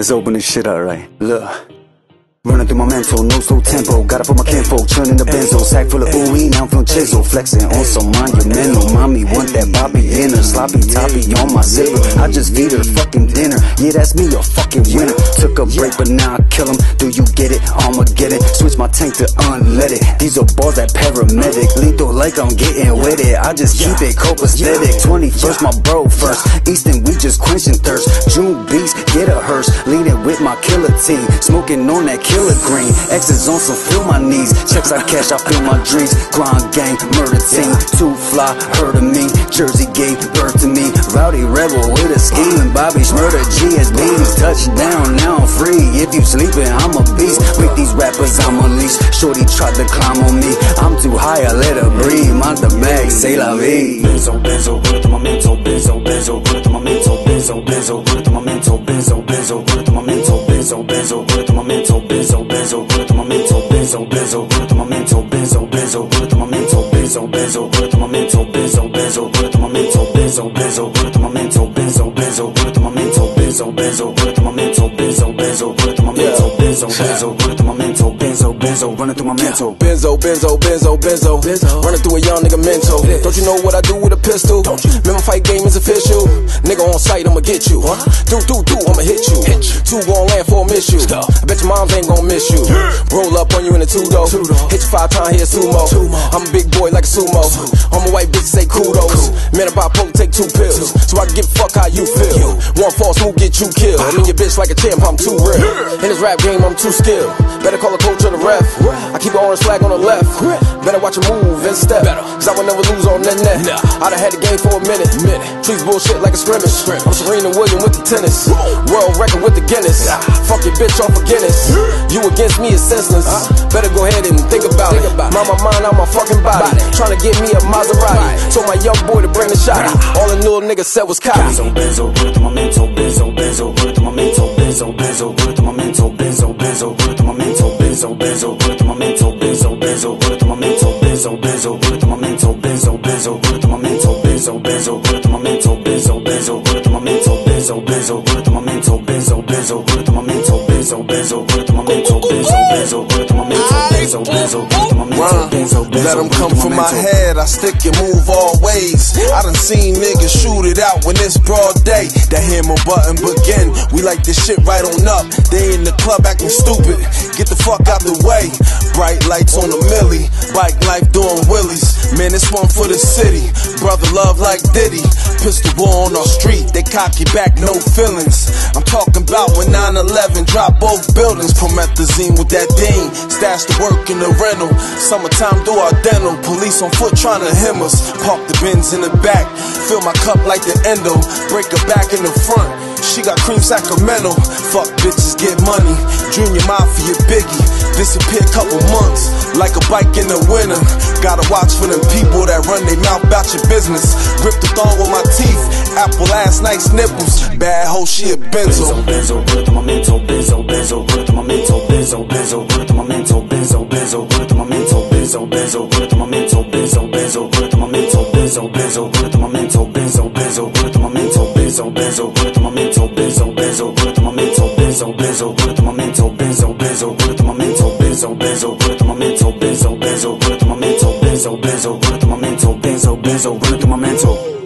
Let's open this shit up, right? Look. Running through my mental, no slow tempo. Gotta put my kinfolk, churning the benzo. Sack full of ooey, now I'm feeling chisel. Flexing on some monumental. Mommy want that Bobby in her. Sloppy toppy on my zipper. I just feed her fucking dinner. Yeah, that's me, a fucking winner. Took a break, but now I kill him. Do you get it? Armageddon. Switch my tank to unleaded. These are balls that paramedic. Lethal like I'm getting with it. I just keep it copacetic. 21st, my bro first. Easton, we just quenching thirst. June beats, get a hearse. Leading with my killer team. Smoking on that killer green. X's on some, feel my knees. Checks I cash, I feel my dreams. Grind gang, murder team. Too fly, heard of me. Jersey gave birth to me. Rowdy rebel with a scheme. Bobby Shmurda, GSBs. Touchdown, now I'm free. If you sleeping, I'm a beast. With these rappers, I'm unleashed. Shorty tried to climb on me. I'm too high, I let her breathe. Mind the bag, say la vie. Benzo, benzo, put it to my mental. Benzo, benzo, put it to my mental. Benzo, benzo, put it to my mental. Benzo, benzo, put it to my mental. Benzo, benzo, put it to my mental. Benzo, benzo, put it to my mental. Benzo, benzo, put it to my mental. Benzo, benzo, put it to my mental. Benzo, benzo, put it to my mental. Benzo, benzo, put it to my mental. Benzo, benzo, put it to my mental. Benzo, benzo, put it to my mental. Benzo, benzo, put it to my mental. Benzo, benzo, put it to my mental. Benzo, benzo, put it to my mental. Benzo, benzo, running through my mental. Benzo, benzo, benzo, benzo, running through a young nigga mental. Don't you know what I do with a pistol? Remember fight game is official. Nigga on sight, I'ma get you. Do, I'ma hit you. Two gon' land for a miss you. I bet your moms ain't gon' miss you. Roll up on you in a two-door. Hit you 5 times, here sumo. I'm a big boy like a sumo. All my white bitches say kudos. Man about poke, take 2 pills. So I can give a fuck how you feel. One false move get you killed. I mean your bitch like a champ, I'm too real. In this rap game, I'm too skilled. Better call a coach or the ref. I keep an orange flag on the left. Better watch a move and step. Cause I would never lose on that net. I done had the game for a minute. Trees bullshit like a scrimmage. I'm Serena Williams with the tennis. World record with the Guinness. Fuck your bitch off of Guinness. You against me is senseless. Better go ahead and think about it. Mind my mind out my fucking body. Tryna get me a Maserati. Told my young boy to bring the shot. All the little nigga said was copy. Benzo, benzo, put it to my mental. Benzo, benzo, put it to my mental. Benzo, benzo, put it to my mental. Benzo, benzo, put it to my mental. Benzo, benzo, put it to my mental. Benzo, benzo, put it to my mental. Benzo, benzo, put it to my mental. Benzo, benzo, put it to my mental. Benzo, benzo, put it to my mental. Benzo, benzo, put it to my mental. Benzo, benzo, put it to my mental. Benzo, benzo, put it to my mental. Benzo, benzo, put it to my mental. Benzo, benzo, put it to my mental. Benzo, benzo, put it to my mental. Benzo, benzo, let them come from my head, I stick and move all ways. I done seen niggas shoot it out when it's broad day. That hammer button begin, we like this shit right on up. They in the club acting stupid, get the fuck out the way. Bright lights on the millie, bike life doing willies. Man, this one for the city, brother love like Diddy. Pistol war on our street, they cocky back, no feelings. I'm talking about when 9/11 dropped both buildings. Promethazine with that dean, stash the work in the rental. Summertime do our dental, police on foot trying to hem us. Park the Benz in the back, fill my cup like the endo. Break her back in the front, she got cream Sacramento. Fuck bitches, get money, Junior Mafia Biggie. Disappear couple months, like a bike in the winter. Gotta watch for them people that run their mouth about your business. Grip the thong with my teeth, apple ass nice nipples. Bad hoe, she a benzo. Benzo, benzo, put it to my mental. Benzo, benzo, put it to my mental. Benzo, benzo, put it to my mental. Benzo, benzo, put it to my mental. Benzo, benzo, put it to my mental. Benzo, benzo, put it to my mental. Benzo, benzo, put it to my mental. Benzo, benzo, put it to my mental. Benzo, benzo, put it to my mental. Benzo, benzo, put it to my mental. Benzo, benzo, put it to my mental. Benzo, benzo, put it to my mental. Benzo, benzo, put it to my mental. Benzo, benzo, put it to my mental. Benzo, benzo, put it to my mental. Benzo, benzo, put it to my mental.